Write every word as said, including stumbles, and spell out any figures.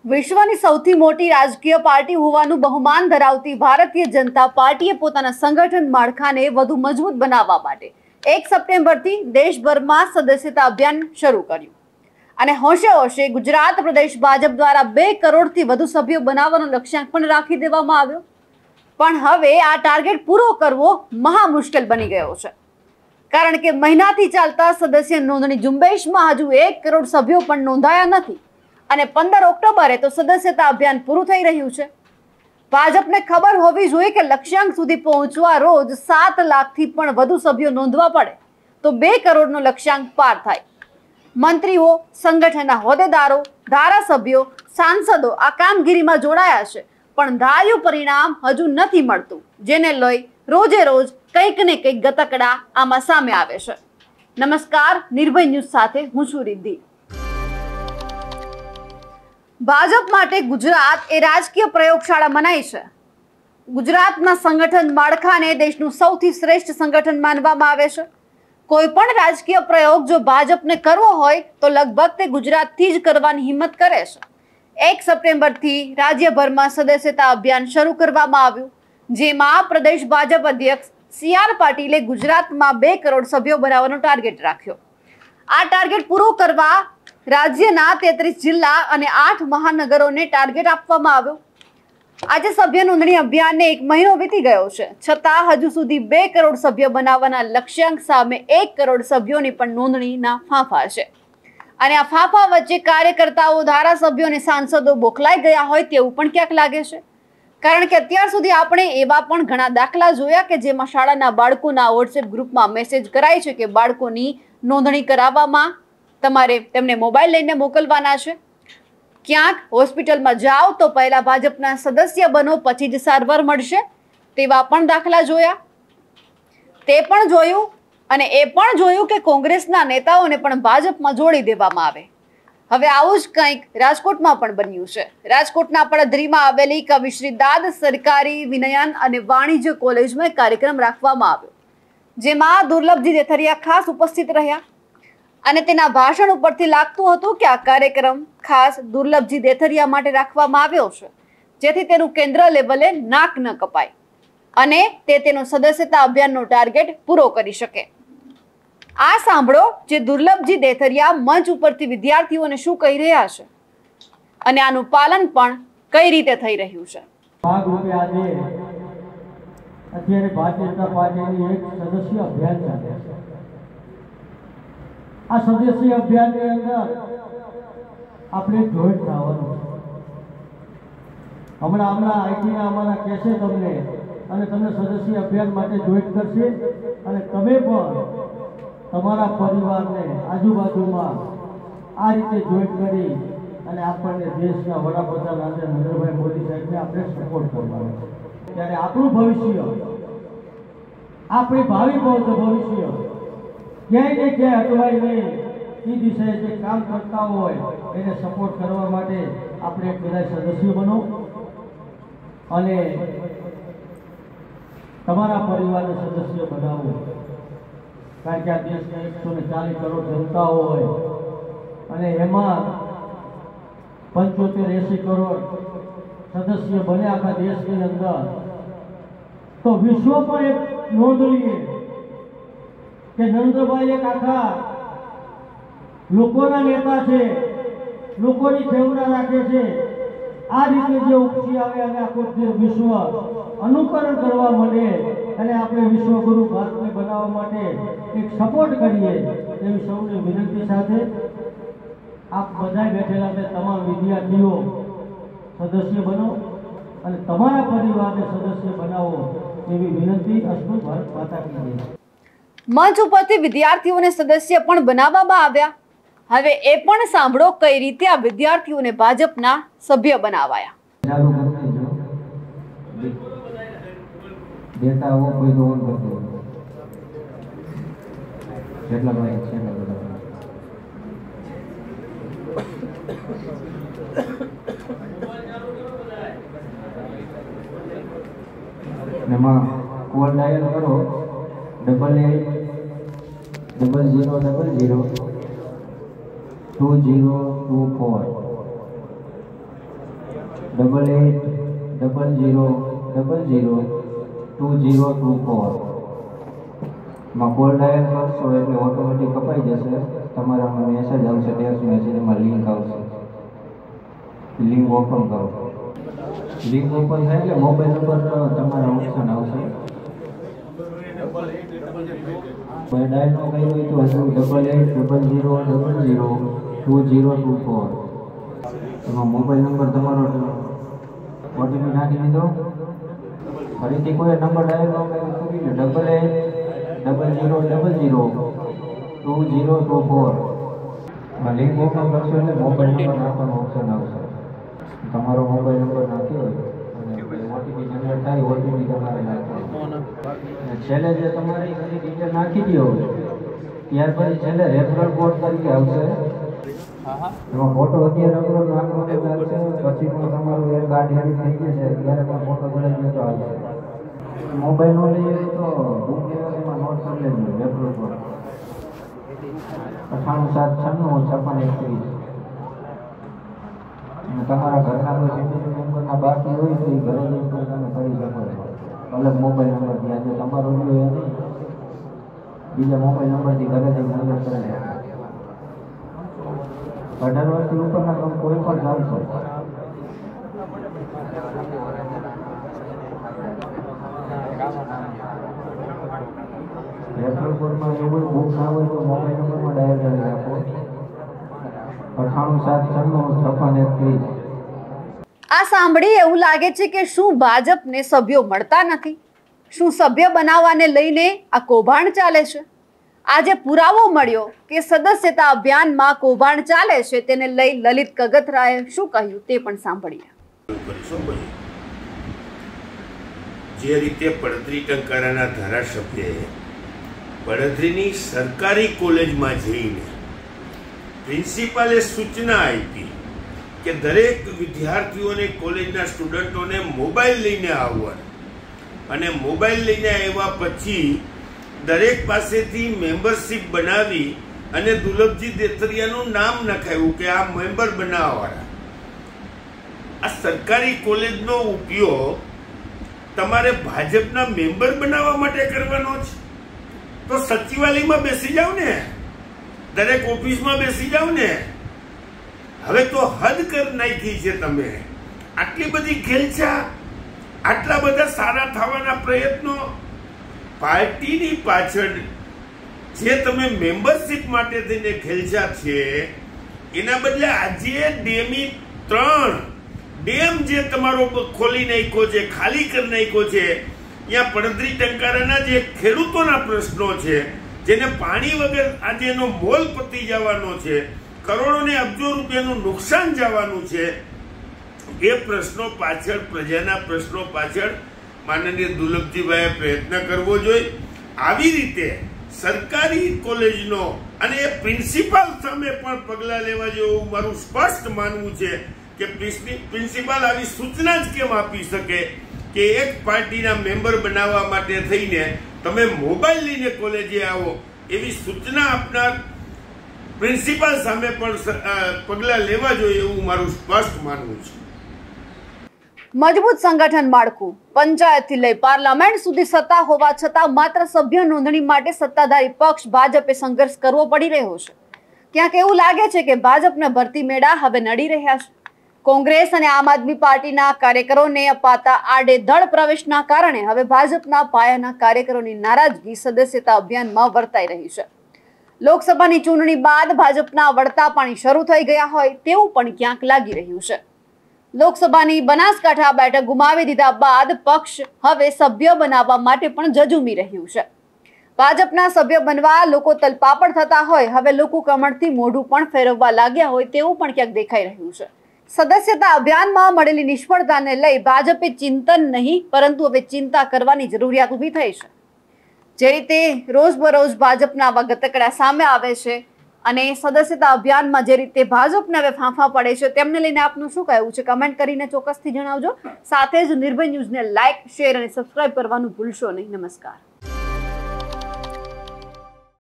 વિશ્વની સૌથી મોટી રાજકીય પાર્ટી હોવાનું બહુમાન ધરાવતી ભારતીય જનતા પાર્ટીએ પોતાના સંગઠન માળખાને વધુ મજબૂત બનાવવા માટે એક સપ્ટેમ્બરથી દેશભરમાં સદસ્યતા અભિયાન શરૂ કર્યું અને હોશે હોશે ગુજરાત પ્રદેશ ભાજપ દ્વારા બે કરોડથી વધુ સભ્યો બનાવવાનો લક્ષ્યાંક પણ રાખી દેવામાં આવ્યો। પણ હવે આ ટાર્ગેટ પૂરો કરવો મહા મુશ્કેલ બની ગયો છે, કારણ કે મહિનાથી ચાલતા સદસ્ય નોંધણી ઝુંબેશમાં હજુ એક કરોડ સભ્યો પણ નોંધાયા નથી અને પંદર ઓક્ટોબરે તો સદસ્યતા અભિયાન પૂરું થઈ રહ્યું છે। ભાજપને ખબર હોવી જોઈએ કે લક્ષ્યાંક સુધી પહોંચવા રોજ સાત લાખથી પણ વધુ સભ્યો નોંધવા પડે તો બે કરોડનો લક્ષ્યાંક પાર થાય। મંત્રીઓ, સંગઠનના હોદ્દેદારો, ધારાસભ્યો, સાંસદો આ કામગીરીમાં જોડાયા છે, પણ ધાર્યું પરિણામ હજુ નથી મળતું, જેને લઈ રોજે રોજ કંઈક ને કંઈક ગતકડા આમાં સામે આવે છે। નમસ્કાર, નિર્ભય ન્યૂઝ સાથે હું છું રિદ્ધિ। ભાજપ માટે ગુજરાત એ રાજકીય પ્રયોગશાળા મનાઈ છે। ગુજરાતના સંગઠન માળખાને દેશનું સૌથી શ્રેષ્ઠ સંગઠન માનવામાં આવે છે। કોઈ પણ રાજકીય પ્રયોગ જો ભાજપને કરવો હોય તો લગભગ તે ગુજરાતથી જ કરવાની હિંમત કરે છે। એક સપ્ટેમ્બરથી રાજ્યભરમાં સદસ્યતા અભિયાન શરૂ કરવામાં આવ્યું, જેમાં પ્રદેશ ભાજપ અધ્યક્ષ સી આર પાટીલે ગુજરાતમાં બે કરોડ સભ્યો બનાવવાનો ટાર્ગેટ રાખ્યો। આ ટાર્ગેટ પૂરો કરવા રાજ્યના તેત્રીસ જિલ્લા અને આઠ મહાનગરોને ટાર્ગેટ આપવામાં આવ્યો। આજે સભ્ય નોંધણી અભિયાનને એક મહિનો વીતી ગયો છે, છતાં હજુ સુધી બે કરોડ સભ્ય બનાવવાના લક્ષ્યાંક સામે એક કરોડ સભ્યોની પણ નોંધણીના ફાંફા છે અને આ ફાંફા વચ્ચે કાર્યકર્તાઓ, ધારાસભ્યો અને સાંસદો બોખલાઈ ગયા હોય તેવું પણ ક્યાંક લાગે છે, કારણ કે અત્યાર સુધી આપણે એવા પણ ઘણા દાખલા જોયા કે જેમાં શાળાના બાળકોના વોટ્સએપ ગ્રુપમાં મેસેજ કરાય છે કે બાળકોની નોંધણી કરાવવામાં તમારે તેમને મોબાઈલ લઈને મોકલવાના છે। ક્યાંક હોસ્પિટલમાં જાઓ તો પહેલા ભાજપના સદસ્ય બનો પછી જ સારવાર મળશે, તેવા પણ દાખલા જોયા। તે પણ જોયું અને એ પણ જોયું કે કોંગ્રેસના નેતાઓને પણ ભાજપમાં જોડી દેવામાં આવે। હવે આવું જ કંઈક રાજકોટમાં પણ બન્યું છે। રાજકોટના પડધરીમાં આવેલી કવિશ્રી દાદ સરકારી વિનયન અને વાણિજ્ય કોલેજમાં એક કાર્યક્રમ રાખવામાં આવ્યો, જેમાં દુર્લભજી દેથરિયા ખાસ ઉપસ્થિત રહ્યા અને તેના ભાષણ ઉપરથી લાગતું હતું કે આ કાર્યક્રમ ખાસ દુર્લભજી દેથરિયા માટે રાખવામાં આવ્યો છે, જેથી તેનું કેન્દ્ર લેવલે નાક ન કપાય અને તે તેનો સદસ્યતા અભિયાનનો ટાર્ગેટ પૂરો કરી શકે। આ સાંભળો જે દુર્લભજી દેથરિયા મંચ ઉપરથી વિદ્યાર્થીઓને શું કહી રહ્યા છે અને આનું પાલન પણ કઈ રીતે થઈ રહ્યું છે। ભાગરૂપે આજે અત્યારે ભારતીય જનતા પાર્ટીની એક સદસ્ય અભિયાન ચાલે છે। આ સદસ્ય અભિયાનની અંદર આપણે જોઈન્ટ થવાનું છે। હમણાં હમણાં આઈટીના અમારા કહેશે તમને અને તમને સદસ્ય અભિયાન માટે જોઈન્ટ કરશે અને તમે પણ તમારા પરિવારને આજુબાજુમાં આ રીતે જોઈન્ટ કરી અને આપણને દેશના વડાપ્રધાન આજે નરેન્દ્રભાઈ મોદી સાહેબને આપણે સપોર્ટ કરવાનો છે। ત્યારે આપણું ભવિષ્ય, આપણી ભાવિ ભવિષ્ય ક્યાંય ને ક્યાંય અટવાય નહીં, એ દિશાએ જે કામ કરતા હોય એને સપોર્ટ કરવા માટે આપણે એક બધા સદસ્ય બનો અને તમારા પરિવારને સદસ્ય બનાવો, કારણ કે આ દેશના એકસો ને ચાલીસ કરોડ જનતાઓ હોય અને એમાં પંચોતેર એસી કરોડ સદસ્ય બને આખા દેશની અંદર, તો વિશ્વ પણ એક નોંધ લઈએ કે નરેન્દ્રભાઈ એક આખા લોકોના નેતા છે, લોકોની ખેવના રાખે છે। આ રીતે જે ઉપસી આવે અને આખું વિશ્વ અનુકરણ કરવા માંડે અને આપણે વિશ્વગુરુ ભારતને બનાવવા માટે એક સપોર્ટ કરીએ એવી સૌની વિનંતી સાથે આપ બધા બેઠેલા તે તમામ વિદ્યાર્થીઓ સદસ્ય બનો અને તમારા પરિવારને સદસ્ય બનાવો એવી વિનંતી। અસ્તુ ભારત માતા કી જય। મંચ ઉપરથી વિદ્યાર્થીઓને સદસ્ય પણ બનાવવામાં આવ્યા। હવે એ પણ સાંભળો કઈ રીતે આ વિદ્યાર્થીઓને ભાજપના સભ્ય બનાવાયા। કોલ ડાયલ કરો double eight double zero double zero two zero two four double eight double zero double zero two zero two four માં કોલ ડાયલ કરશો એટલે ઓટોમેટિક કપાઈ જશે. તમારામાં મેસેજ આવશે, ટેક્સ્ટ મેસેજ, એમાં લિંક આવશે. લિંક ઓપન કરો. લિંક ઓપન થાય એટલે મોબાઈલ નંબર તમારા ઓપ્શન આવશે. કોઈ ડાયલ ન કર્યું હોય તો હજુ double eight double zero double zero two zero two four એમાં મોબાઈલ નંબર તમારો ઓટીપી નાખી દીધો. ફરીથી કોઈ નંબર ડાયલ ન કર્યો કરી લો. Double eight double zero double zero two zero two four link open કરશો એટલે મોબાઈલ નંબર નાખવાનો ઓપ્શન આવશે. તમારો મોબાઈલ નંબર નાખ્યો હોય અને ઓટીપી જનરેટ થાય, ઓટીપી તમારે નાખવાનો. છેલ્લે જે તમારી બધી ડિટેલ નાખી દો ત્યાર પછી છેલ્લે રેફરલ કોડ તરીકે આવશે. એમાં ફોટો અત્યારે અપલોડ નાખવાનો ચાલશે. પછી પણ તમારું એક કાર્ડ એડિટ થઈ જશે ત્યારે પણ ફોટો ચડાવી તો આવશે. મોબાઈલ નો લઈએ તો બુક લેવામાં નોટ કરી લેજો. રેફરલ કોડ અઠાણું સાત છન્નું છપ્પન એકત્રીસ. અને તમારા ઘરના કોઈ ફેમિલી મેમ્બરના બાકી હોય તો એ ઘરે જઈને પણ તમે કરી શકો છો. અલગ મોબાઈલ નંબરથી આજે તમારો જોઈએ નહીં, બીજા મોબાઈલ નંબરથી ઘરે જઈને મદદ કરે. અઢાર વર્ષથી ઉપરના કામ કોઈ પણ ચાલશે. રેફરલ કોડમાં એવું બુક ના હોય તો મોબાઈલ નંબરમાં ડાયલ કરી રાખો. અઠાણું સાત છન્નું છપ્પન એકત્રીસ. આ સાંભળી એવું લાગે છે કે શું ભાજપને સભ્યો મળતા નથી? શું સભ્ય બનાવવાને લઈને આ કૌભાંડ ચાલે છે? આજે પુરાવો મળ્યો કે સદસ્યતા અભિયાનમાં કૌભાંડ ચાલે છે, તેને લઈ લલિત કગથરાએ શું કહ્યું તે પણ સાંભળીએ. જે રીતે પડતરી ટંકારાના ધારાસભ્યએ પડતરીની સરકારી કોલેજમાં જઈને પ્રિન્સિપાલે સૂચના આપી કે દરેક વિદ્યાર્થીઓને, કોલેજના સ્ટુડન્ટોને મોબાઈલ લઈને આવવાનું, અને મોબાઈલ લઈને આવ્યા પછી દરેક પાસેથી મેમ્બરશીપ બનાવી અને દુર્લભજી દેતરિયાનું નામ નખાવ્યું કે આ મેમ્બર બનાવવાવાળા. આ સરકારી કોલેજનો ઉપયોગ તમારે ભાજપના મેમ્બર બનાવવા માટે કરવાનો છે તો સચિવાલયમાં બેસી જાવ ને, દરેક ઓફિસમાં બેસી જાવ ને. હવે તો હદ કરી નાખી છે તમે. આટલી બધી ખેલછા, આટલા બધા સારા થવાના પ્રયત્નો, પાર્ટીની પાછળ જે તમે મેમ્બરશીપ માટે થઈને ખેલછા છે એના બદલે આજે ડેમી ત્રણ ડેમ જે તમારો ખોલી નાખ્યો છે, ખાલી કરી નાખ્યો છે, ત્યાં પડતરી ટંકારાના જે ખેડૂતોના પ્રશ્નો છે, જેને પાણી વગર આજે એનો મોલ પતી જવાનો છે, કરોડો ને અબજો રૂપિયાનું નુકસાન જવાનું છે, એ પ્રશ્નો પાછળ, પ્રજાના પ્રશ્નો પાછળ માનનીય દુર્લભજીભાઈએ પ્રયત્ન કરવો જોઈએ. આવી રીતે સરકારી કોલેજનો અને એ પ્રિન્સિપાલ સામે પણ પગલાં લેવા જેવું મારું સ્પષ્ટ માનવું છે કે પ્રિન્સિપાલ આવી સૂચના જ કેમ આપી શકે કે એક પાર્ટીના મેમ્બર બનાવવા માટે થઈને તમે મોબાઈલ લઈને કોલેજે આવો. એવી સૂચના આપનાર પ્રિન્સિપાલ સામે પણ પગલાં લેવા જોઈએ એવું મારું સ્પષ્ટ માનવું છે. મજબૂત સંગઠન માળખું પંચાયતથી લઈ પાર્લામેન્ટ સુધી સત્તા હોવા છતાં માત્ર સભ્ય નોંધણી માટે સત્તાધારી પક્ષ ભાજપે સંઘર્ષ કરવો પડી રહ્યો છે. ક્યાંક એવું લાગે છે કે ભાજપના ભરતી મેળા હવે નડી રહ્યા છે. કોંગ્રેસ અને આમ આદમી પાર્ટીના કાર્યકરોને અપાતા આડેધડ પ્રવેશના કારણે હવે ભાજપના પાયાના કાર્યકરોની નારાજગી સદસ્યતા અભિયાનમાં વર્તાઈ રહી છે. લોકસભાની ચૂંટણી બાદ ભાજપના વળતા પાણી શરૂ થઈ ગયા હોય તેવું પણ ક્યાંક લાગી રહ્યું છે. લોકસભાની બનાસકાંઠા બેઠક ગુમાવી દીધા બાદ પક્ષ હવે સભ્ય બનાવવા માટે પણ જજુમી રહ્યું છે. ભાજપના સભ્ય બનવા લોકો તલપાપડ થતા હોય, હવે લોકો કમળથી મોઢું પણ ફેરવવા લાગ્યા હોય તેવું પણ ક્યાંક દેખાઈ રહ્યું છે. સદસ્યતા અભિયાનમાં મળેલી નિષ્ફળતાને લઈ ભાજપે ચિંતન નહીં પરંતુ હવે ચિંતા કરવાની જરૂરિયાત ઊભી થઈ છે. જે રીતે રોજબરોજ ભાજપના આવા ગતકડા સામે આવે છે અને સદસ્યતા અભિયાનમાં જે રીતે ભાજપને હવે ફાંફા પડે છે તેમને લઈને આપનું શું કહેવું છે કમેન્ટ કરીને ચોક્કસથી જણાવજો. સાથે જ નિર્ભય ન્યૂઝને લાઇક, શેર અને સબસ્ક્રાઇબ કરવાનું ભૂલશો નહીં. નમસ્કાર.